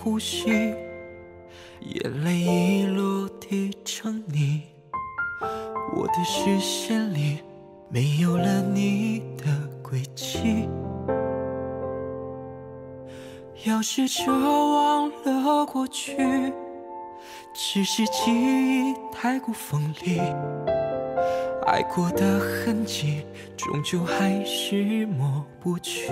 呼吸，眼泪一落地成泥。我的视线里没有了你的轨迹，要试着忘了过去，只是记忆太过锋利，爱过的痕迹终究还是抹不去。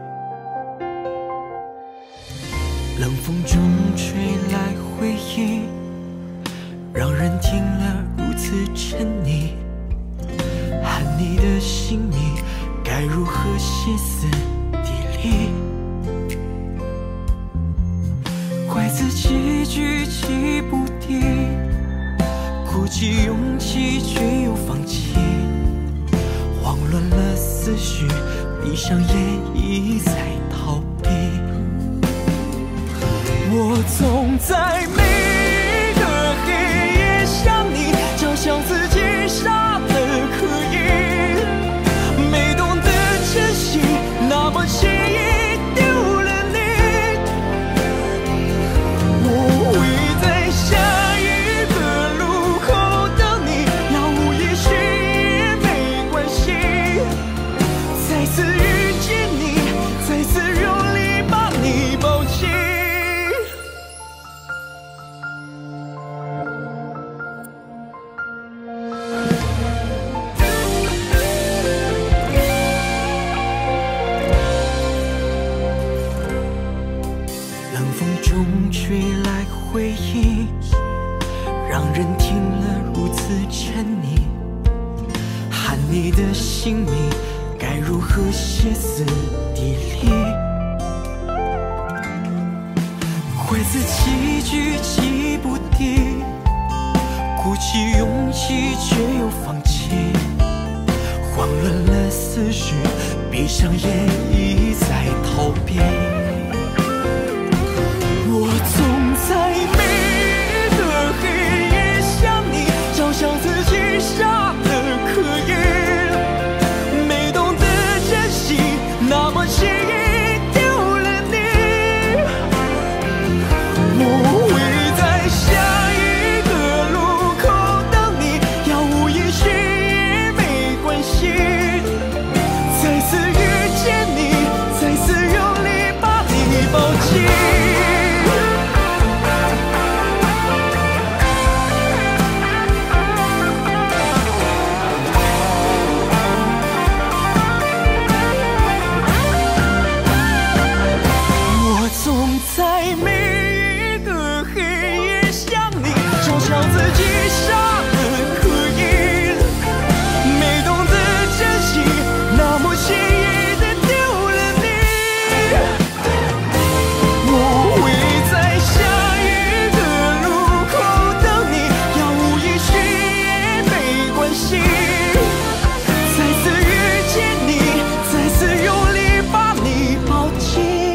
冷风中吹来回忆，让人听了如此沉溺，喊你的姓名该如何歇斯底里，怪自己举棋不定，鼓起勇气却又放弃，慌乱了思绪，闭上眼一再逃避。我总在每个黑夜想你，就像自己傻得可以，没懂得珍惜，那么轻易丢了你。我会在下一个路口等你，杳无音讯也没关系，再次遇见你，再次用力把你抱紧。冷风中吹来回忆，让人听了如此沉溺，喊你的姓名该如何歇斯底里，怪自己举棋不定，鼓起勇气却又放弃，慌乱了思绪，闭上眼一再逃避。我总在每个黑夜想你，就像自己傻得可以，没懂得珍惜，那么轻易丢了你。我会在下一个路口等你，杳无音讯也没关系，再次遇见你，再次用力把你抱紧。在每一个黑夜想你，就像自己傻得可以，没懂得珍惜，那么轻易的丢了你。我会在下一个路口等你，杳无音讯也没关系，再次遇见你，再次用力把你抱紧。